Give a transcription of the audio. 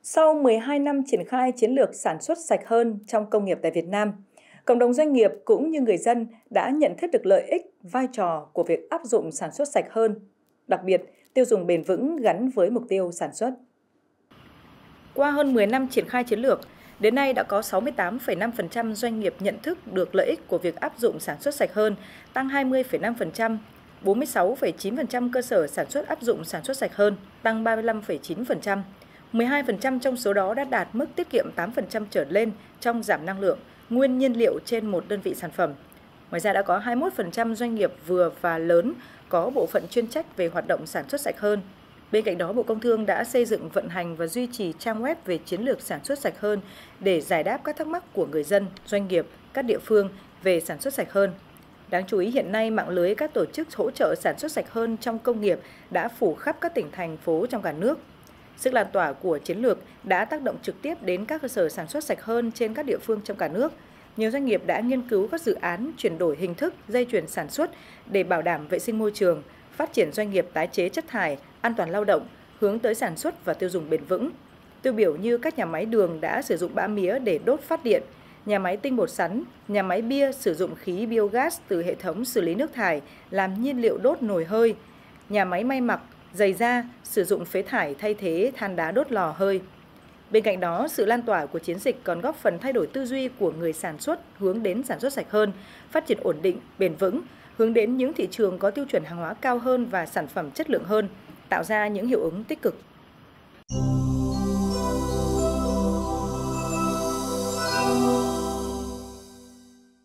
Sau 12 năm triển khai chiến lược sản xuất sạch hơn trong công nghiệp tại Việt Nam, cộng đồng doanh nghiệp cũng như người dân đã nhận thức được lợi ích, vai trò của việc áp dụng sản xuất sạch hơn, đặc biệt tiêu dùng bền vững gắn với mục tiêu sản xuất. Qua hơn 10 năm triển khai chiến lược, đến nay đã có 68,5% doanh nghiệp nhận thức được lợi ích của việc áp dụng sản xuất sạch hơn, tăng 20,5%, 46,9% cơ sở sản xuất áp dụng sản xuất sạch hơn, tăng 35,9%. 12% trong số đó đã đạt mức tiết kiệm 8% trở lên trong giảm năng lượng, nguyên nhiên liệu trên một đơn vị sản phẩm. Ngoài ra đã có 21% doanh nghiệp vừa và lớn có bộ phận chuyên trách về hoạt động sản xuất sạch hơn. Bên cạnh đó, Bộ Công Thương đã xây dựng, vận hành và duy trì trang web về chiến lược sản xuất sạch hơn để giải đáp các thắc mắc của người dân, doanh nghiệp, các địa phương về sản xuất sạch hơn. Đáng chú ý hiện nay, mạng lưới các tổ chức hỗ trợ sản xuất sạch hơn trong công nghiệp đã phủ khắp các tỉnh, thành phố trong cả nước. Sức lan tỏa của chiến lược đã tác động trực tiếp đến các cơ sở sản xuất sạch hơn trên các địa phương trong cả nước. Nhiều doanh nghiệp đã nghiên cứu các dự án chuyển đổi hình thức dây chuyền sản xuất để bảo đảm vệ sinh môi trường, phát triển doanh nghiệp tái chế chất thải, an toàn lao động, hướng tới sản xuất và tiêu dùng bền vững. Tiêu biểu như các nhà máy đường đã sử dụng bã mía để đốt phát điện, nhà máy tinh bột sắn, nhà máy bia sử dụng khí biogas từ hệ thống xử lý nước thải làm nhiên liệu đốt nồi hơi, nhà máy may mặc, giày da sử dụng phế thải thay thế than đá đốt lò hơi. Bên cạnh đó, sự lan tỏa của chiến dịch còn góp phần thay đổi tư duy của người sản xuất hướng đến sản xuất sạch hơn, phát triển ổn định, bền vững, hướng đến những thị trường có tiêu chuẩn hàng hóa cao hơn và sản phẩm chất lượng hơn, tạo ra những hiệu ứng tích cực.